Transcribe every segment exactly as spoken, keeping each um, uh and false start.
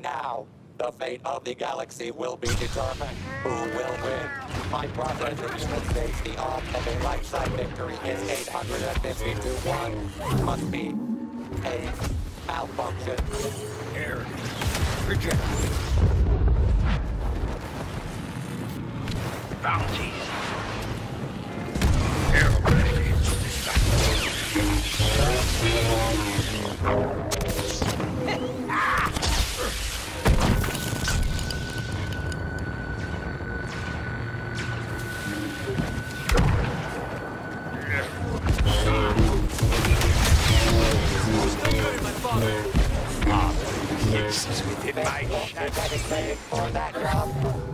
now, the fate of the galaxy will be determined. Who will win? My processor unit states the odds of a right side victory is eight hundred fifty to one. Must be a malfunction. Error. Reject. Bounties. Within my shadow. For that job.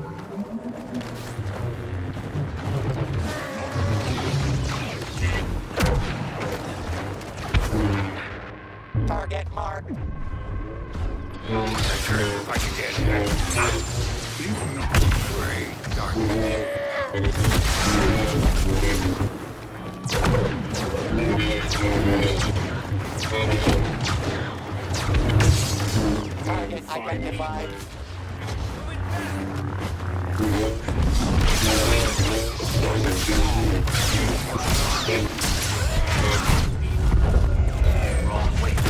Target marked. If I can get that. Leave not great darkness. Target identified. Wrong way.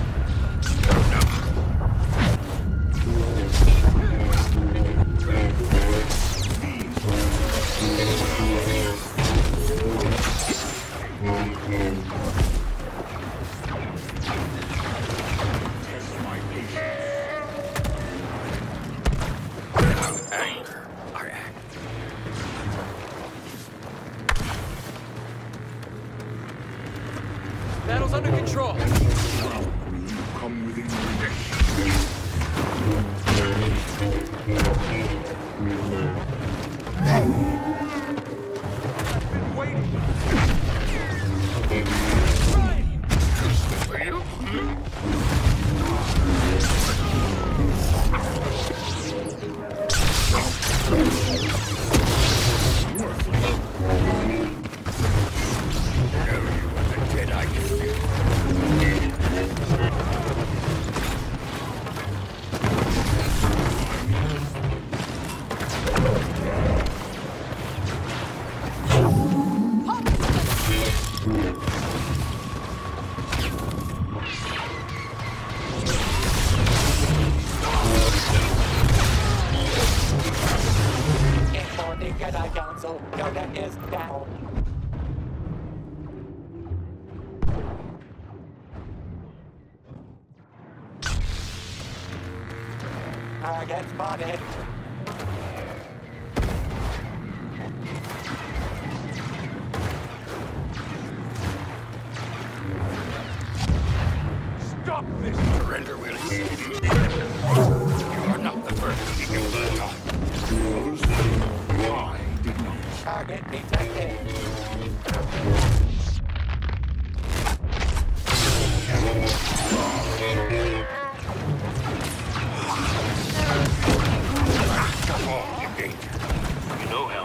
Battle's under control. Come within Been waiting. For you? Jedi Council, Yoda is down. Target spotted. Stop this! Surrender, Willis. You are not the first to be killed by God. Others I did not. Target detected. Come on, in danger. You know how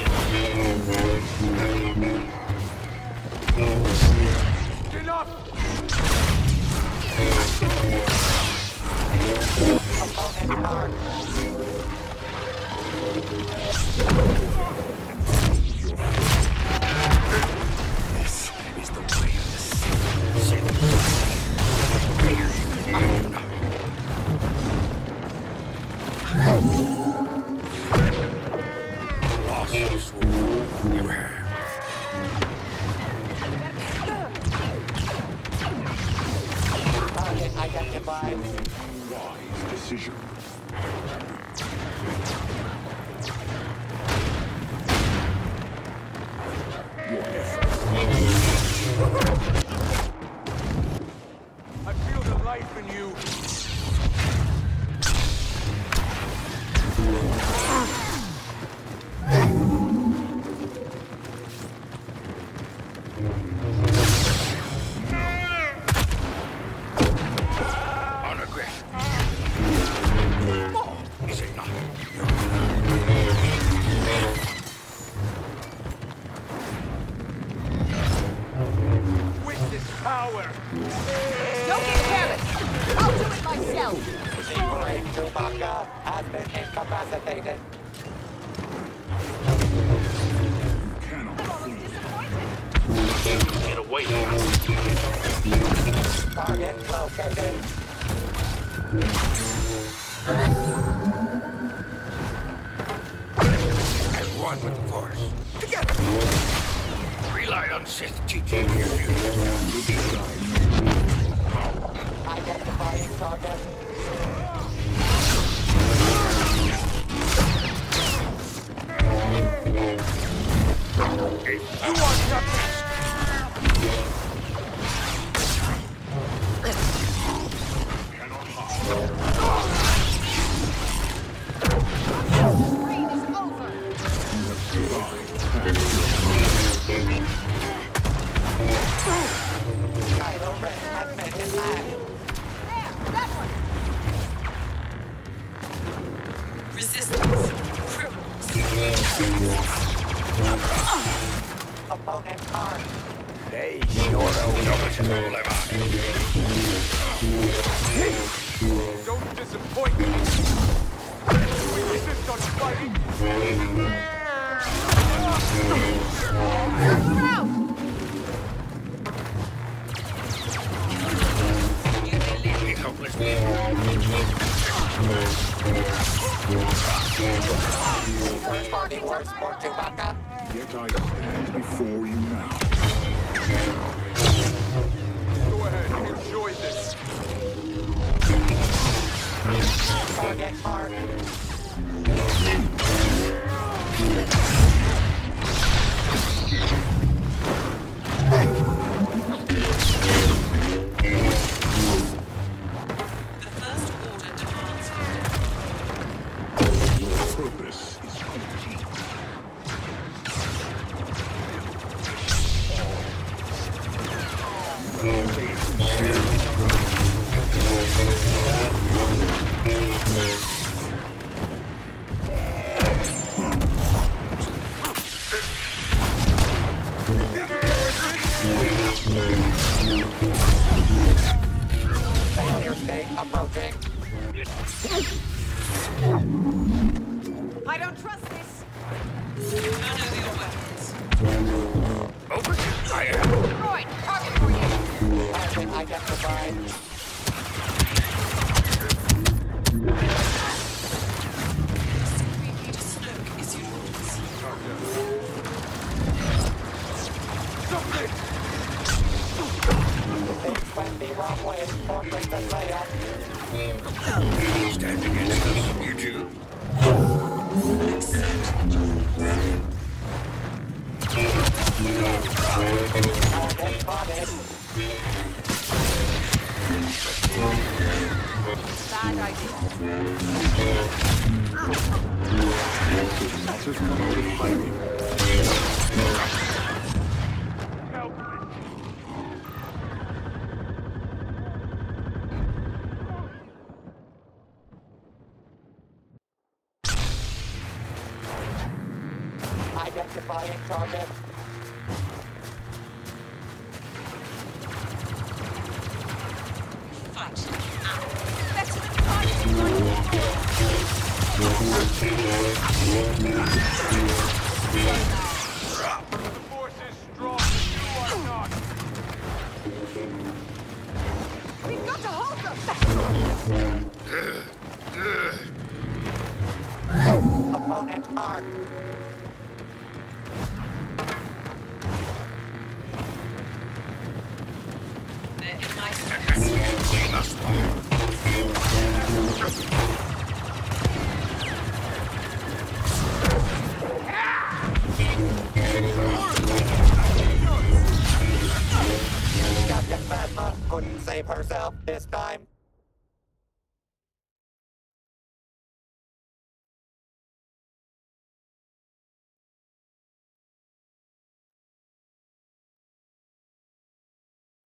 it is. Enough! Opponent marked. This is the way of the Sith. Lost your soul. You have. Target identified. Wise decision. I feel the life in you. On aggression. Oh, is it not? With this power! Don't get careless! I'll do it myself! The great Chewbacca has been incapacitated. Cannot flee. Get away! Target located. And one with the Force. Together! Rely on Sith teaching your future. Identifying target. You want something? Cannot hide. Rain is over! Kylo Ren has met his match. There! That one! Resistance. Criminals. Opponent armed. They sure don't disappoint me! We insist on fighting! We're out! Need helpless. First party works for Chewbacca. Yet I stand before you now. Go ahead, enjoy this! Target marked. The First Order demands Purpose is complete. Failure state approaching. I don't trust this! none of your weapons. Over to fire. Droid, target for you! Has been identified. Supreme Leader Snoke is your orders. Something! Things went the wrong way for Princess Leia. Stand against us, you two. Target spotted. Bad idea. Not as come out of hiding. Help me! Identifying target. Fight. Better than fighting like The Force is strong, you are not! We've got to hold them! Opponent armed. They're in my We must fire. Captain Phasma couldn't save herself this time.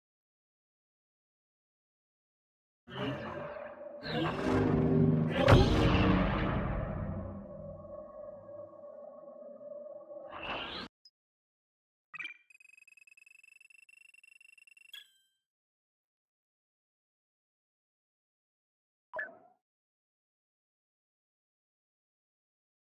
Thank you.